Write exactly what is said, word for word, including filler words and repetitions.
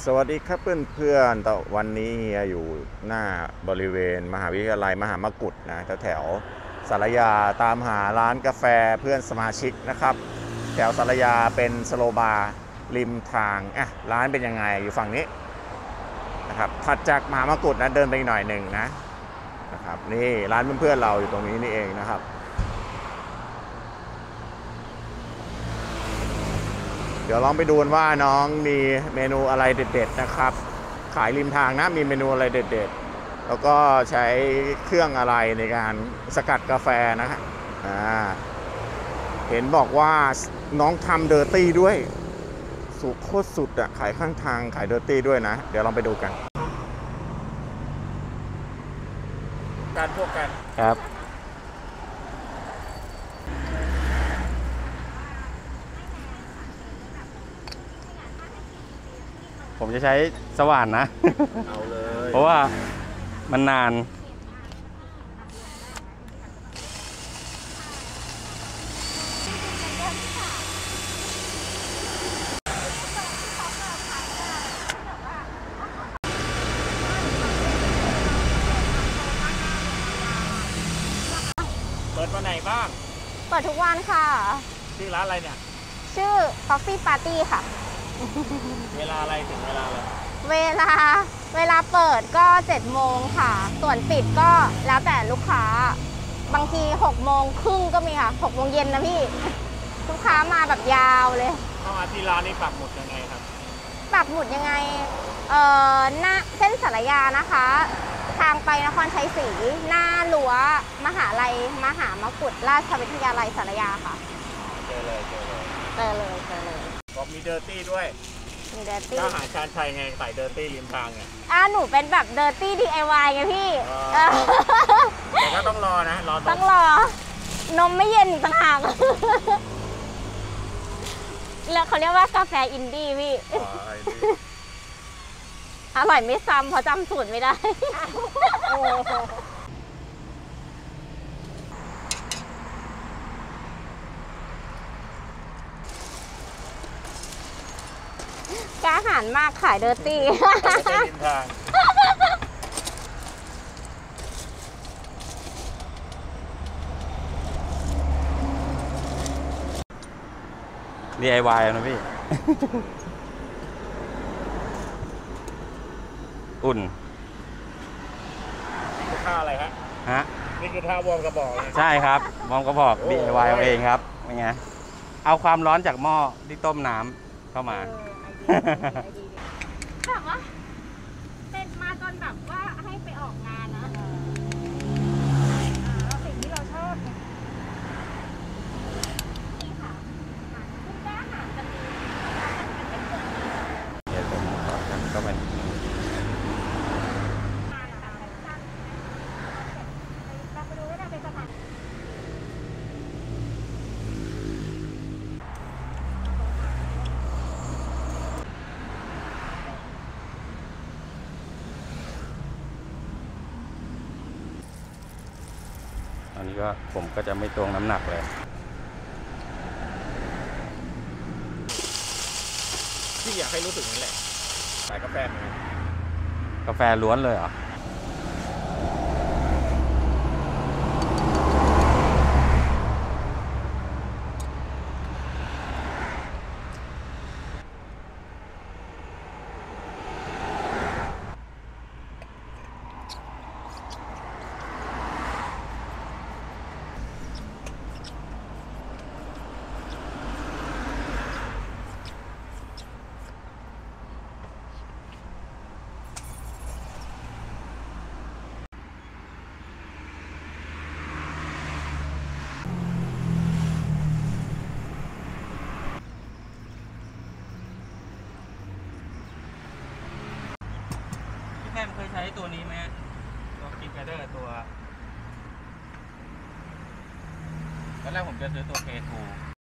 สวัสดีครับเพื่อนเพื่อนต่อวันนี้เฮียอยู่หน้าบริเวณมหาวิทยาลัยมหามกุฏนะแถวแถวสารยาตามหาร้านกาแฟเพื่อนสมาชิกนะครับแถวสารยาเป็นสโลบาร์ริมทางอ่ะร้านเป็นยังไงอยู่ฝั่งนี้นะครับถัดจากมหามกุฏนะเดินไปอีกหน่อยหนึ่งนะนะครับนี่ร้านเพื่อนๆเราอยู่ตรงนี้นี่เองนะครับเดี๋ยวลองไปดูกันว่าน้องมีเมนูอะไรเด็ดๆนะครับขายริมทางนะมีเมนูอะไรเด็ดๆแล้วก็ใช้เครื่องอะไรในการสกัดกาแฟนะฮะอ่าเห็นบอกว่าน้องทำเดอร์ตี้ด้วยสุดโคตรสุดอะขายข้างทางขายเดอร์ตี้ด้วยนะเดี๋ยวลองไปดูกันการพวกกันครับผมจะใช้สว่านนะเอาเลยเพราะว่ามันนานเปิดวันไหนบ้างเปิดทุกวันค่ะชื่อร้านอะไรเนี่ยชื่อ Coffee Party ค่ะเวลาอะไรถึงเวลาอะไรเวลาเวลาเปิดก็เจ็ดโมงค่ะส่วนปิดก็แล้วแต่ลูกค้าบางทีหกโมงครึ่งก็มีค่ะหกโมงเย็นนะพี่ลูกค้ามาแบบยาวเลยเข้ามาที่ร้านนี้ปักหมุดยังไงครับปักหมุดยังไงเอ่อหน้าเส้นสารยานะคะทางไปนครชัยศรีหน้ารั้วมหาลัยมหามกุฏราชวิทยาลัยสารยาค่ะเจอเลยเจอเลยเจอเลยเจอเลยบอกมีเดอร์ตี้ด้วยมีเดอร์ตี้ถ้าหาชาญชัยไงใส่เดอร์ตี้ริมทางไงอ่าหนูเป็นแบบเดอร์ตี้ ดี ไอ วาย ไงพี่แต่ก็ต้องรอนะรอต้องรอนมไม่เย็นต่างหากแล้วเขาเรียกว่ากาแฟอินดี้พี่อร่อยไม่ซ้ำเพราะจำสูตรไม่ได้กล้าหาญมากขายเดอร์ตี้ดี ไอ วาย นะพี่ อุ่นนี่ท่าอะไรฮะฮะนี่คือท่าวอร์มกระบอกใช่ครับวอร์มกระบอก ดี ไอ วาย เอาเองครับเป็นไงเอาความร้อนจากหม้อที่ต้มน้ำเข้ามาแบบว่าเป็นมาจนแบบว่าให้ไปออกงานนะสิ่งที่เราชอบนี่ค่ะคุณแม่หาจะมีเดี๋ยวผมขอกันก็เป็นอันนี้ก็ผมก็จะไม่ตวงน้ำหนักเลยที่อยากให้รู้สึกนั่นแหละขายกาแฟไหมกาแฟล้วนเลยเหรอแค่เคยใช้ตัวนี้ไหมตัวกิ๊กไกเดอร์ตัวตอนแรกผมจะซื้อตัว เค ทู